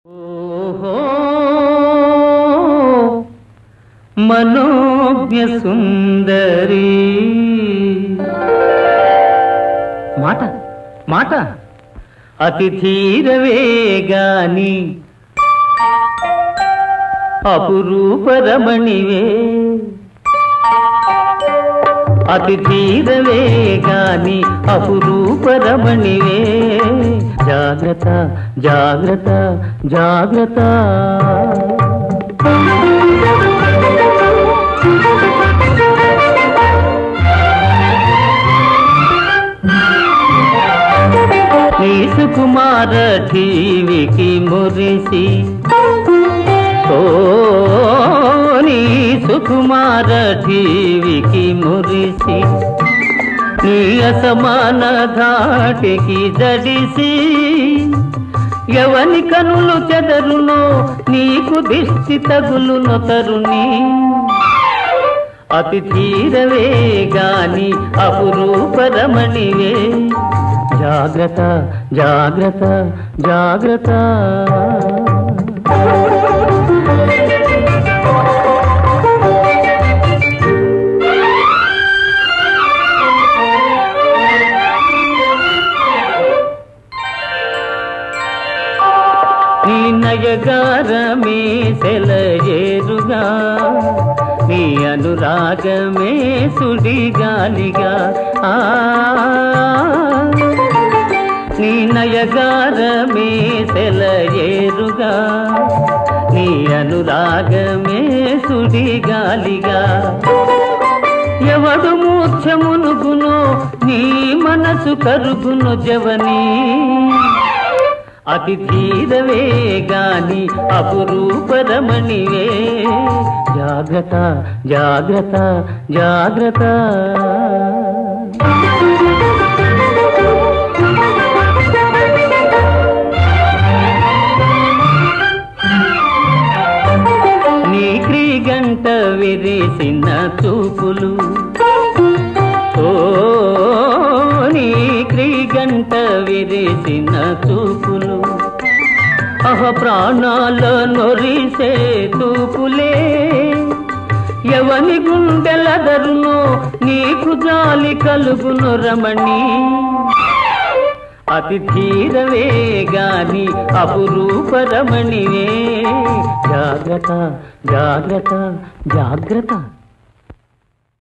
ఓహో మనోజ్ఞ సుందరి మాట మాట అతి ధీరవేగాని అపురూపరమణివే అతి ధీరవేగాని అపురూపరమణివే జాగ్రత్త జాగ్రత్త జాగ్రత్త నీ సుకుమార ఠీవికి మురిసి ఓ నీ సుకుమార ఠీవికి మురిసి నీ అసమాన ధాటికి జడిసి ఎవని కనులు చెదరునో నీకు దిష్టి తగులునో తరుణి అతి ధీరవేగాని అపురూపరమణివే జాగ్రత్త జాగ్రత్త జాగ్రత్త నీ నయగారమే సెలయేరుగా నీ అనురాగమే సుడిగాలిగా నీ నయగారమే సెలయేరుగా నీ అనురాగమే సుడిగాలిగా ఎవడు మూర్ఛమునుగునో నీ మనసు కరుగును జవని అతి ధీరవేగాని అపురూపరమణివే జాగ్రత్త జాగ్రత్త జాగ్రత్త నీ క్రీగంట విరిసిన చూపులు ఓ నీ క్రీగంట విరిసిన చూపులు అహ ప్రాణాల నొరిసే తూపులే ఎవని గుండెలదరునో నీకు జాలి కలుగును రమణి అతి ధీరవేగాని అపురూపరమణివే జాగ్రత్త జాగ్రత్త జాగ్రత్త